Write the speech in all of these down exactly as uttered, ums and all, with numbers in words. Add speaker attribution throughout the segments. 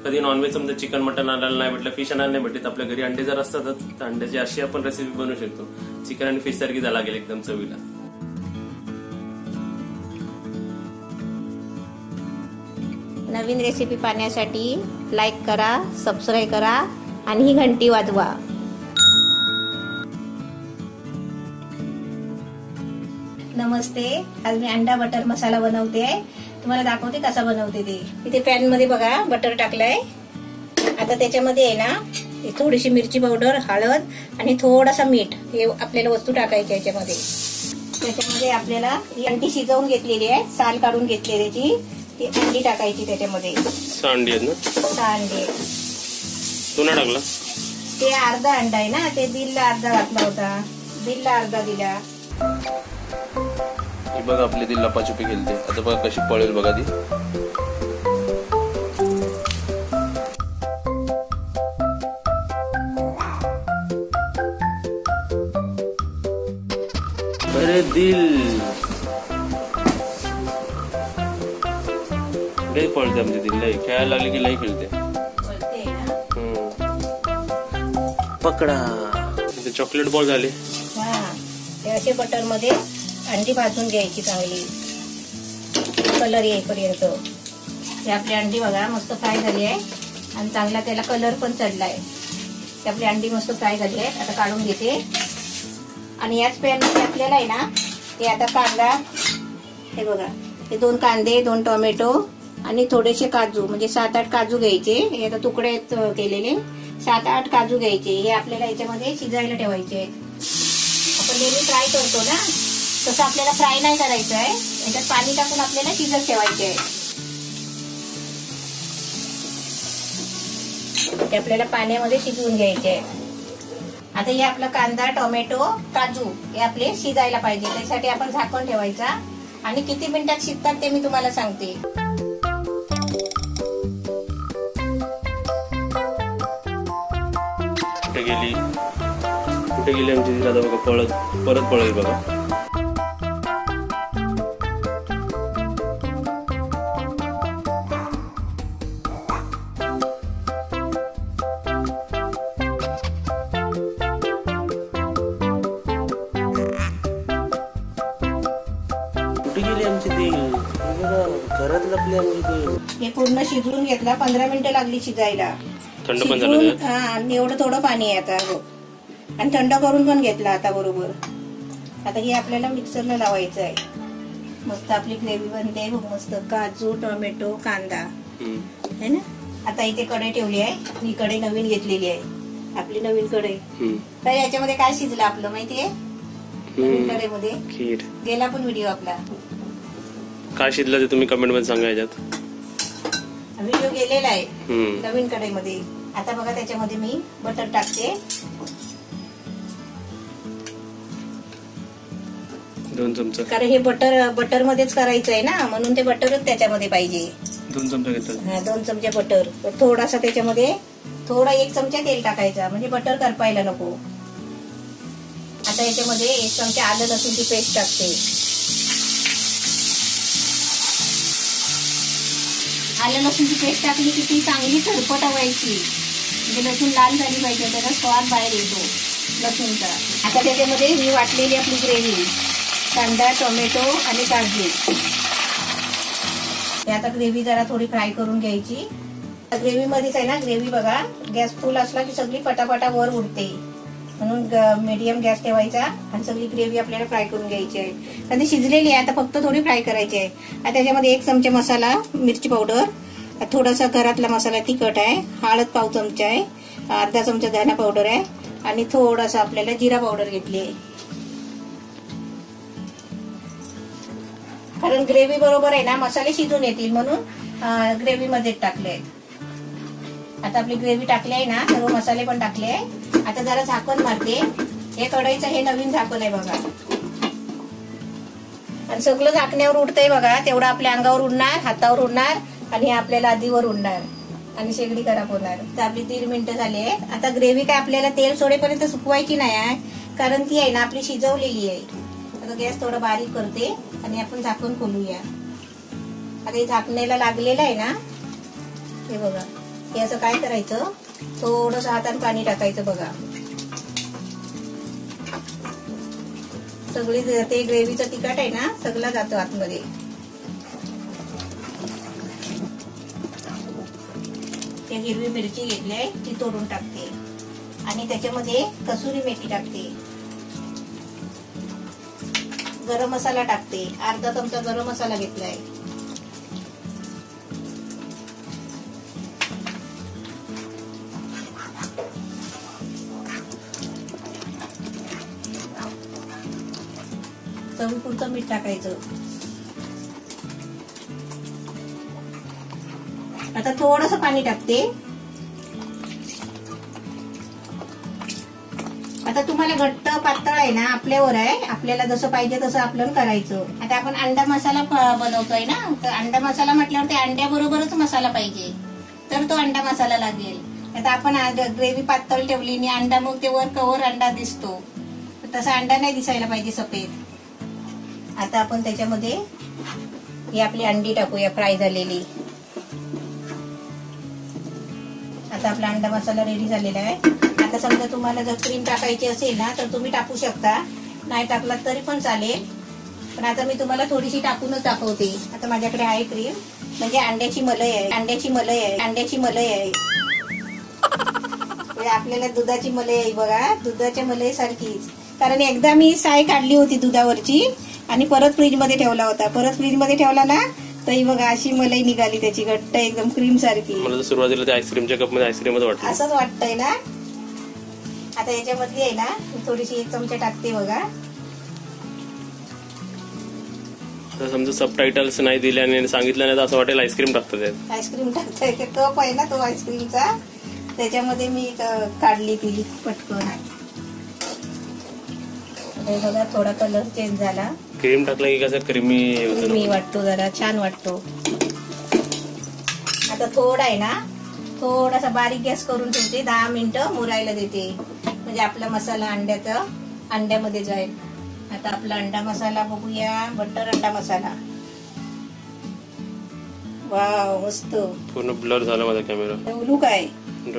Speaker 1: कधी नॉनव्हेज समजा chicken mutton आणायला नाही भेटलं, फिश आणायला नाही भेटत, आपल्या घरी अंडे जर असतातच तर अंड्याची अशी आपण रेसिपी बनवू शकतो. चिकन आणि फिश सारखी लागेल एकदम चवीला.
Speaker 2: नवीन रेसिपी पाहण्यासाठी लाईक करा, सबस्क्राईब करा आणि ही घंटी वाजवा. नमस्ते, आज मी अंडा बटर मसाला बनवते. तुम्हाला दाखवते कसा बनवते ते. इथे पॅन मध्ये बघा बटर टाकलंय. आता त्याच्यामध्ये आहे ना थोडीशी मिरची पावडर, हळद आणि थोडासा मीठ हे आपल्याला वस्तू टाकायची याच्यामध्ये. त्याच्यामध्ये आपल्याला ही अंडी शिजवून घेतलेली आहे, साल काढून घेतली त्याची, ती अंडी टाकायची त्याच्यामध्ये.
Speaker 1: सहा अंडी आहेत ना?
Speaker 2: सहा अंडी.
Speaker 1: पुन्हा टाकला
Speaker 2: ते अर्धा अंडा आहे ना, ते दिलला अर्धा घातला होता, दिलला अर्धा दिला.
Speaker 1: ही बघा आपली ती लपाछुपी खेळते. आता बघा कशी पळेल बघा ती. अरे दिल लई पळते आमची दिल, लई खेळायला लागली की लई खेळते. पकडा. चॉकलेट बॉल झाले.
Speaker 2: हा, ते असे बटर मध्ये अंडी भाजून घ्यायची चांगली, कलर येईपर्यंत. हे आपली अंडी बघा मस्त फ्राय झाली आहे आणि चांगला त्याला कलर पण चढलाय. ते आपली अंडी मस्त फ्राय झाली आहे. आता काढून घेते आणि याच पॅन मध्ये आपल्याला आहे ना हे आता कांदा, हे बघा हे दोन कांदे, दोन टोमॅटो आणि थोडेसे काजू, म्हणजे सात आठ काजू घ्यायचे. हे आता तुकडे केलेले सात आठ काजू घ्यायचे. हे आपल्याला याच्यामध्ये शिजायला ठेवायचे. आपण नेहमी फ्राय करतो ना तसं आपल्याला फ्राय नाही करायचं आहे. याच्यात पाणी टाकून आपल्याला शिजत ठेवायचे आहे. ते आपल्याला पाण्यामध्ये शिजवून घ्यायचे आहे. आता हे आपला कांदा, टोमॅटो, काजू हे आपले शिजायला पाहिजे. त्यासाठी आपण झाकण ठेवायचा आणि किती मिनिटात शिजतात ते मी तुम्हाला सांगते.
Speaker 1: कुठे गेली कुठे गेली आमची दादा बघा, पळत परत पळेल बघा. कुठे गेली आमची ती घरात लपली आमची ती.
Speaker 2: हे पूर्ण शिजवून घेतला, पंधरा मिनिटं लागली शिजायला.
Speaker 1: थंड पण झालं.
Speaker 2: हा, आणि एवढं थोडं पाणी आहे आता आणि थंड करून पण घेतला आता बरोबर. आता हे आपल्याला मिक्सरला लावायचं आहे. मस्त आपली ग्रेव्ही बनते मस्त. काजू, टोमॅटो, कांदा है ना. आता इथे कढई ठेवली आहे. ही कढई नवीन घेतलेली आहे, आपली नवीन कढई. तर याच्यामध्ये काय शिजलं आपलं माहितीये? कढईमध्ये
Speaker 1: खीर
Speaker 2: गेला पण व्हिडिओ आपला.
Speaker 1: काय शिजलं ते तुम्ही कमेंट मध्ये सांगा. याच्यात
Speaker 2: व्हिडिओ गेलेला आहे नवीन कढईमध्ये. आता बघा त्याच्यामध्ये मी बटर टाकते.
Speaker 1: दोन चमचे,
Speaker 2: कारण हे बटर बटर मध्येच करायचं आहे ना, म्हणून ते बटरच त्याच्यामध्ये पाहिजे.
Speaker 1: दोन चमचे घेतलं.
Speaker 2: हा, दोन चमचे बटर. थोडासा त्याच्यामध्ये थोडा एक चमचा तेल टाकायचा, म्हणजे बटर करपायला नको. आता याच्यामध्ये एक चमचा आलं लसूणची पेस्ट टाकते. आलं लसूणची पेस्ट टाकली की ती चांगली खरपटवायची, म्हणजे लसूण लाल झाली पाहिजे, त्याचा स्वाद बाहेर येतो लसूणचा. आता त्याच्यामध्ये मी वाटलेली आपली ग्रेव्ही, कांदा, टोमॅटो आणि काजू, आता ग्रेव्ही जरा थोडी फ्राय करून घ्यायची. ग्रेव्ही मध्येच आहे ना, ग्रेव्ही बघा गॅस फुल असला की सगळी पटापटा वर उडते, म्हणून मीडियम गॅस ठेवायचा आणि सगळी ग्रेव्ही आपल्याला फ्राय करून घ्यायची आहे. कारण ती शिजलेली आहे, आता फक्त थोडी फ्राय करायची आहे. आता त्याच्यामध्ये एक चमचा मसाला, मिरची पावडर, थोडासा घरातला मसाला तिखट आहे, हळद पाव चमचा आहे, अर्धा चमचा धना पावडर आहे आणि थोडासा आपल्याला जिरा पावडर घेतली आहे. कारण ग्रेव्ही बरोबर आहे ना मसाले शिजून येतील म्हणून ग्रेव्ही मध्ये टाकले. आता आपली ग्रेव्ही टाकली आहे ना, सर्व मसाले पण टाकले आहे. आता जरा झाकण मारते. हे कढईचं हे नवीन झाकण आहे बघा, आणि सगळं झाकण्यावर उडतंय बघा. तेवढं आपल्या अंगावर उडणार, हातावर उडणार आणि आपल्याला आधीवर उडणार आणि शेगडी खराब होणार. तर आपली तीन मिनिटं झाली आहे. आता ग्रेव्ही काय आपल्याला तेल सोडेपर्यंत सुकवायची नाही आहे, कारण ती आहे ना आपली शिजवलेली आहे. आता गॅस थोडा बारीक करते आणि आपण झाकण खोलूया. आता हे झाकण्याला लागलेलं आहे ना, हे बघा हे असं काय करायचं, थोडंसं हाताने पाणी टाकायचं बघा. सगळी ते ग्रेव्हीचं तिखट आहे ना सगळं जातं आतमध्ये. ते हिरवी मिरची घेतली आहे ती तोडून टाकते आणि त्याच्यामध्ये कसुरी मेथी टाकते, गरम मसाला टाकते, अर्धा चमचा गरम मसाला घेतलाय. चवीपुरतं मीठ टाकायचं. आता थोडंसं पाणी टाकते. आता तुम्हाला घट्ट पातळ आहे ना आपल्यावर आहे, आपल्याला जसं पाहिजे तसं आपलं करायचं. आता आपण अंडा मसाला बनवतोय ना, तर अंडा मसाला म्हटल्यावर ते अंड्याबरोबरच मसाला पाहिजे, तर तो अंडा मसाला लागेल. आता आपण ग्रेव्ही पातळ ठेवली आणि अंडा मग ते वर कवर अंडा दिसतो, तसा अंडा नाही दिसायला पाहिजे सफेद. आता आपण त्याच्यामध्ये ही आपली अंडी टाकूया फ्राय झालेली. आता आपला अंडा मसाला रेडी झालेला आहे. आता समजा तुम्हाला जर क्रीम टाकायची असेल ना तर तुम्ही टाकू शकता, नाही टाकलात तरी पण चालेल, पण आता मी तुम्हाला थोडीशी टाकूनच दाखवते. आता माझ्याकडे आहे क्रीम, म्हणजे अंड्याची मलई आहे, अंड्याची मलई आहे, अंड्याची मलई आहे. आपल्याला दुधाची मलई आहे बघा, दुधाच्या मलई सारखीच. कारण एकदा मी साय काढली होती दुधावरची आणि परत फ्रीज मध्ये ठेवला होता, परत फ्रीज मध्ये ठेवला ना तर बघा अशी मलई निघाली त्याची, घट्ट एकदम क्रीम सारखी.
Speaker 1: मला सुरुवातीला ते आईस्क्रीमच्या कप मध्ये आईस्क्रीमच वाटलं,
Speaker 2: असंच वाटतंय ना. आता याच्यामध्ये आहे ना थोडीशी एक चमचा टाकते बघा.
Speaker 1: समजा सब टायटल्स नाही दिले आणि सांगितलं नाही तर असं वाटेल आईस्क्रीम टाकतात.
Speaker 2: आईस्क्रीम टाकताय, कप आहे ना तो आईस्क्रीमचा, त्याच्यामध्ये मी काढली ती पटकन. बघा थोडा कलर चेंज झाला.
Speaker 1: क्रीम टाकला की कसं क्रीमी
Speaker 2: क्रीमी वाटतो, जरा छान वाटतो. आता थोडा आहे ना थोडासा बारीक गॅस करून ठेवते, दहा मिनिटं मुरायला देते, म्हणजे आपला मसाला अंड्याचा अंड्यामध्ये जाईल. आता आपला अंडा मसाला बघूया, बटर अंडा मसाला. वाव मस्त,
Speaker 1: पूर्ण ब्लर झाला माझा कॅमेरा.
Speaker 2: लुक आहे.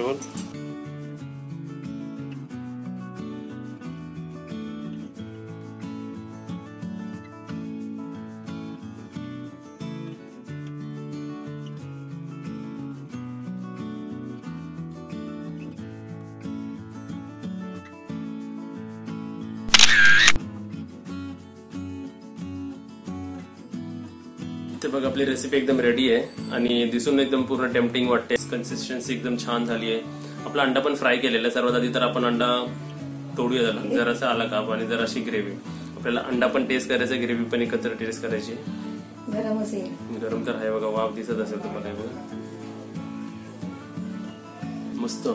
Speaker 1: ते बघ आपली रेसिपी एकदम रेडी आहे आणि दिसून एकदम पूर्ण टेम्पटिंग वाटते. कन्सिस्टन्सी एकदम छान झाली आहे. आपला अंडा पण फ्राय केलेला आहे. सर्वात आधी तर आपण अंडा तोडूया झाला, जरासा आला काप आणि जराशी ग्रेव्ही. आपल्याला अंडा पण टेस्ट करायचा, ग्रेव्ही पण एकत्र टेस्ट करायची.
Speaker 2: गरम असेल,
Speaker 1: गरम तर आहे बघा, वाफ दिसत असेल तुम्हाला. मस्त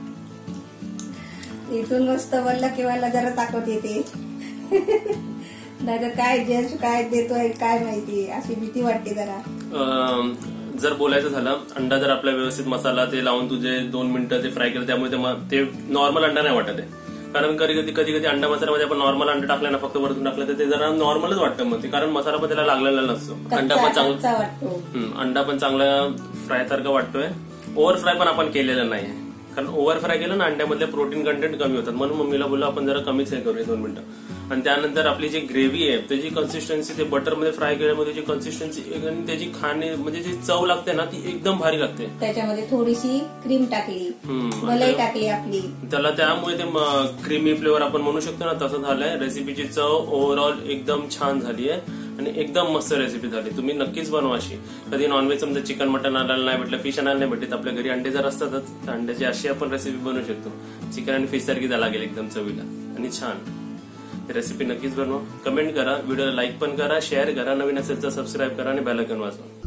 Speaker 2: इथून मस्त बोलला किंवा जरा ताकद येते. नाही तर काय जज काय देतोय काय माहिती, अशी भीती वाटते जरा.
Speaker 1: जर बोलायचं झालं, अंडा जर आपला व्यवस्थित मसाला ते लावून तुझे दोन मिनिटं ते फ्राय केलं, त्यामुळे ते नॉर्मल अंडा नाही वाटत आहे. कारण कधी कधी कधी कधी अंडा मसाल्यामध्ये आपण नॉर्मल अंडा टाकलं ना, फक्त वरतून टाकलं तर ते जरा नॉर्मलच वाटतं मग ते, कारण मसाला पण त्याला लागलेला नसतो. अंडा पण चांगला वाटतो, अंडा पण चांगला फ्राय सारखा वाटतोय. ओव्हर फ्राय पण आपण केलेलं नाही, कारण ओव्हर फ्राय केलं ना अंड्यामधले प्रोटीन कंटेंट कमी होतात. म्हणून मम्मीला बोललो आपण जरा कमीच हे करूया दोन मिनिटं. आणि त्यानंतर आपली जी ग्रेव्ही आहे त्याची कन्सिस्टन्सी, ते बटर मध्ये फ्राय केल्यामध्ये जी कन्सिस्टन्सी आणि त्याची खाणे म्हणजे जी चव लागते ना ती एकदम भारी लागते.
Speaker 2: त्याच्यामध्ये थोडीशी क्रीम टाकली, मलाई टाकली आपली,
Speaker 1: त्याला त्यामुळे ते क्रीमी फ्लेवर आपण म्हणू शकतो ना, तसं झालंय. रेसिपीची चव ओव्हरऑल एकदम छान झाली आहे आणि एकदम मस्त रेसिपी झाली. तुम्ही नक्कीच बनवा अशी. कधी नॉनव्हेज समजा चिकन मटन आणायला नाही भेटलं, फिश आणायला नाही भेटत, आपल्या घरी अंडे जर असतातच तर अंड्याची अशी आपण रेसिपी बनवू शकतो. चिकन आणि फिश सारखी द्यायला लागेल एकदम चवीला आणि छान. रेसिपी नक्कीच बनवा, कमेंट करा, व्हिडिओला लाईक पण करा, शेअर करा, नवीन असेल तर सबस्क्राईब करा आणि बेल आयकॉन वाजवा.